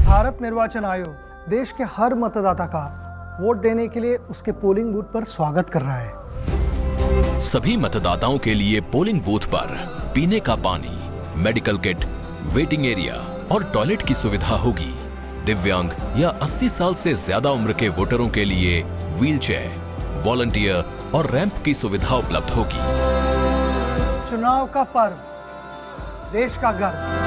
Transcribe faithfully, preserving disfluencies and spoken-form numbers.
भारत निर्वाचन आयोग देश के हर मतदाता का वोट देने के लिए उसके पोलिंग बूथ पर स्वागत कर रहा है। सभी मतदाताओं के लिए पोलिंग बूथ पर पीने का पानी, मेडिकल किट, वेटिंग एरिया और टॉयलेट की सुविधा होगी। दिव्यांग या अस्सी साल से ज्यादा उम्र के वोटरों के लिए व्हीलचेयर, वॉलंटियर और रैंप की सुविधा उपलब्ध होगी। चुनाव का पर्व, देश का गर्व।